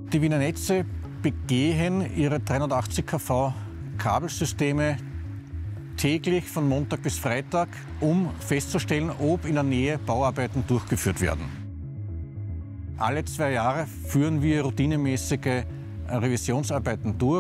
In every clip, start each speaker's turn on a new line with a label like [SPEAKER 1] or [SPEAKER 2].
[SPEAKER 1] Die Wiener Netze begehen ihre 380 kV Kabelsysteme täglich von Montag bis Freitag, um festzustellen, ob in der Nähe Bauarbeiten durchgeführt werden. Alle 2 Jahre führen wir routinemäßige Revisionsarbeiten durch.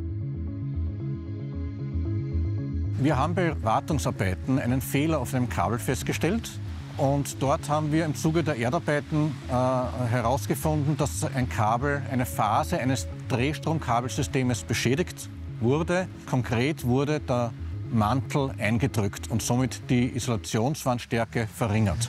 [SPEAKER 1] Wir haben bei Wartungsarbeiten einen Fehler auf einem Kabel festgestellt. Und dort haben wir im Zuge der Erdarbeiten herausgefunden, dass ein Kabel, eine Phase eines Drehstromkabelsystems beschädigt wurde. Konkret wurde der Mantel eingedrückt und somit die Isolationswandstärke verringert.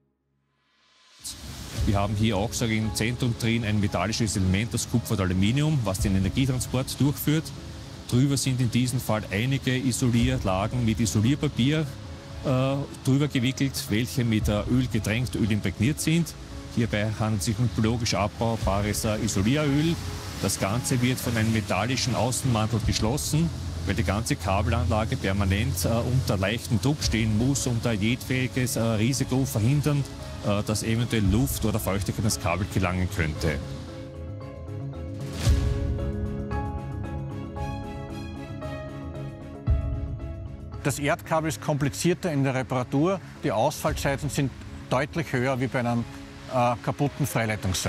[SPEAKER 2] Wir haben hier auch im Zentrum drin ein metallisches Element, das Kupfer und Aluminium, was den Energietransport durchführt. Drüber sind in diesem Fall einige Isolierlagen mit Isolierpapier drüber gewickelt, welche mit Öl getränkt, Öl imprägniert sind. Hierbei handelt es sich um biologisch abbaubares Isolieröl. Das Ganze wird von einem metallischen Außenmantel geschlossen, weil die ganze Kabelanlage permanent unter leichtem Druck stehen muss, um da jedwediges Risiko verhindern, dass eventuell Luft oder Feuchtigkeit ins Kabel gelangen könnte.
[SPEAKER 1] Das Erdkabel ist komplizierter in der Reparatur. Die Ausfallzeiten sind deutlich höher wie bei einem kaputten Freileitungsseil.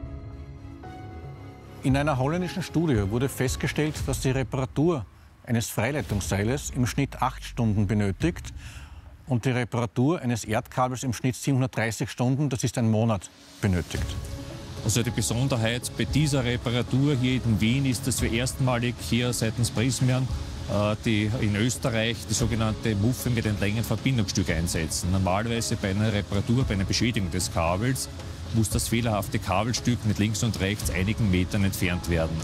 [SPEAKER 1] In einer holländischen Studie wurde festgestellt, dass die Reparatur eines Freileitungsseiles im Schnitt 8 Stunden benötigt und die Reparatur eines Erdkabels im Schnitt 730 Stunden, das ist ein Monat, benötigt.
[SPEAKER 2] Also die Besonderheit bei dieser Reparatur hier in Wien ist, dass wir erstmalig hier seitens Prysmian die in Österreich die sogenannte Muffe mit einem längeren Verbindungsstück einsetzen. Normalerweise bei einer Reparatur, bei einer Beschädigung des Kabels, muss das fehlerhafte Kabelstück mit links und rechts einigen Metern entfernt werden.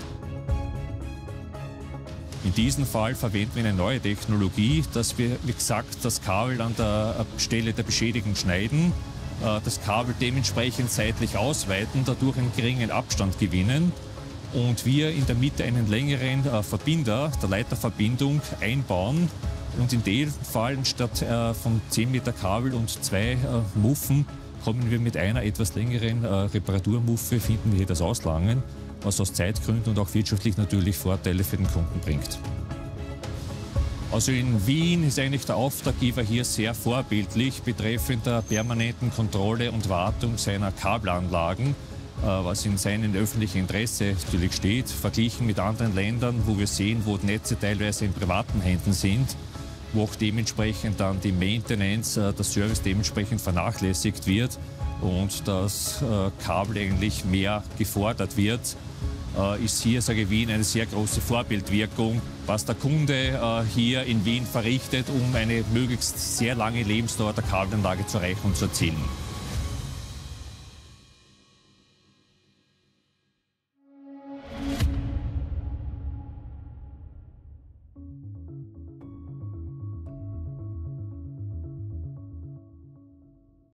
[SPEAKER 2] In diesem Fall verwenden wir eine neue Technologie, dass wir, wie gesagt, das Kabel an der Stelle der Beschädigung schneiden, das Kabel dementsprechend seitlich ausweiten, dadurch einen geringen Abstand gewinnen und wir in der Mitte einen längeren Verbinder, der Leiterverbindung, einbauen. Und in dem Fall, statt von 10 Meter Kabel und 2 Muffen, kommen wir mit einer etwas längeren Reparaturmuffe, finden wir hier das Auslangen, was aus Zeitgründen und auch wirtschaftlich natürlich Vorteile für den Kunden bringt. Also in Wien ist eigentlich der Auftraggeber hier sehr vorbildlich betreffend der permanenten Kontrolle und Wartung seiner Kabelanlagen, was in seinem öffentlichen Interesse natürlich steht, verglichen mit anderen Ländern, wo wir sehen, wo Netze teilweise in privaten Händen sind, wo auch dementsprechend dann die Maintenance, der Service dementsprechend vernachlässigt wird und das Kabel eigentlich mehr gefordert wird, ist hier, sage ich, Wien eine sehr große Vorbildwirkung, was der Kunde hier in Wien verrichtet, um eine möglichst sehr lange Lebensdauer der Kabelanlage zu erreichen und zu erzielen.